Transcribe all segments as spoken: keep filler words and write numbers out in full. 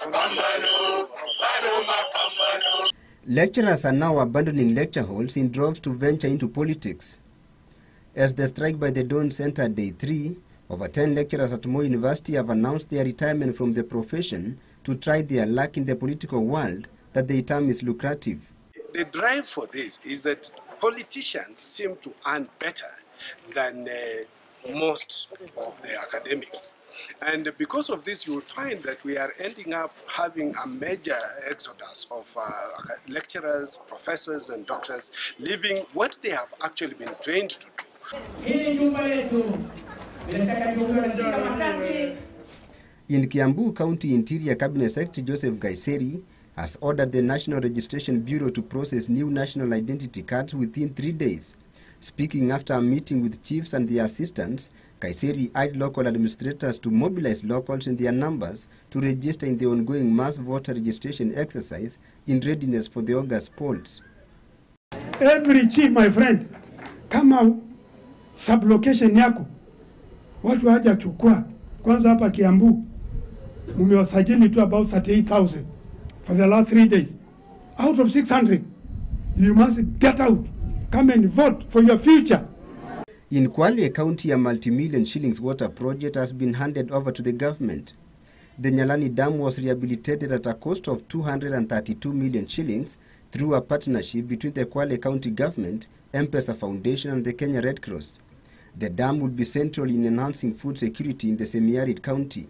Lecturers are now abandoning lecture halls in droves to venture into politics. As the strike by the Dons entered day three, over ten lecturers at Moi University have announced their retirement from the profession to try their luck in the political world that they term is lucrative. The drive for this is that politicians seem to earn better than uh, most of the academics. And because of this, you will find that we are ending up having a major exodus of uh, lecturers, professors, and doctors leaving what they have actually been trained to do. In Kiambu County Interior Cabinet Secretary Joseph Gaiseri has ordered the National Registration Bureau to process new national identity cards within three days. Speaking after a meeting with chiefs and their assistants, Gaiseri urged local administrators to mobilize locals in their numbers to register in the ongoing mass voter registration exercise in readiness for the August polls. Every chief, my friend, kama sublocation yako watu haja chukua kwanza hapa Kiambu mumewasajili tu about thirty-eight thousand for the last three days out of six hundred. You must get out, come and vote for your future. In Kwale County, a multi-million shillings water project has been handed over to the government. The Nyalani Dam was rehabilitated at a cost of two hundred thirty-two million shillings through a partnership between the Kwale County government, M-Pesa Foundation and the Kenya Red Cross. The dam would be central in enhancing food security in the semi-arid county.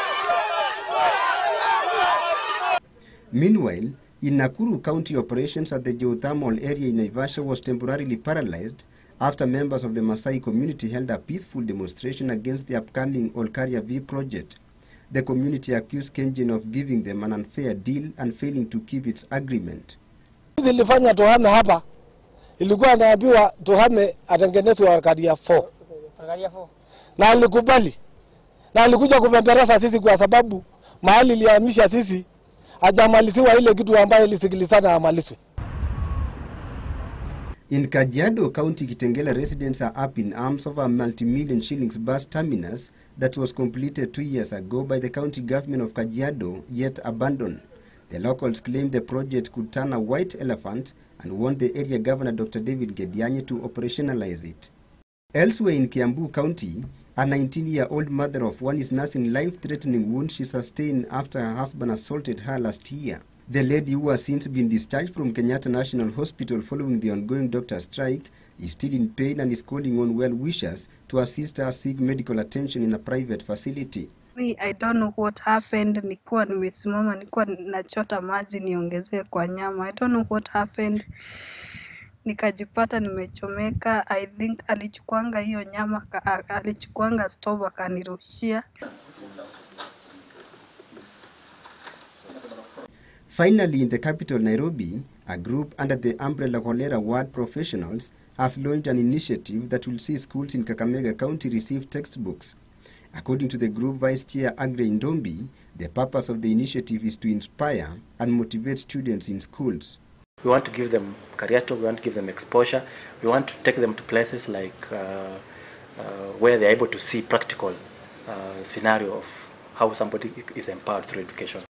Meanwhile, in Nakuru County, operations at the geothermal area in Naivasha was temporarily paralyzed after members of the Maasai community held a peaceful demonstration against the upcoming Olkaria V project. The community accused Kengen of giving them an unfair deal and failing to keep its agreement. Ilifanya tuhame hapa, ilikuwa naambiwa tuhame atengenezwe Olkaria four. Olkaria four. Na alikubali. Na alikuja kubembeleza sisi kwa sababu mahali ilihamisha sisi hajamaliziwa ile kitu ambayo ilisikilizana amalizwe. In Kajiado County, Kitengela residents are up in arms over a multi-million shillings bus terminus that was completed two years ago by the county government of Kajiado, yet abandoned. The locals claim the project could turn a white elephant and want the area governor Doctor David Gedianye to operationalize it. Elsewhere in Kiambu County, a nineteen-year-old mother of one is nursing life-threatening wounds she sustained after her husband assaulted her last year. The lady, who has since been discharged from Kenyatta National Hospital following the ongoing doctor strike, is still in pain and is calling on well-wishers to assist her seek medical attention in a private facility. Me, I don't know what happened. Nilikuwa nimesimama, nilikuwa nachota maji niongezee kwa nyama. I don't know what happened. Nikajipata nimechomeka. I think alichukuanga hiyo nyama, alichukuanga stove akanirushia. Finally, in the capital Nairobi, a group under the umbrella Cholera Ward Professionals has launched an initiative that will see schools in Kakamega County receive textbooks. According to the group vice chair Agre Ndombi, the purpose of the initiative is to inspire and motivate students in schools. We want to give them career talk, we want to give them exposure, we want to take them to places like uh, uh, where they're able to see practical uh, scenario of how somebody is empowered through education.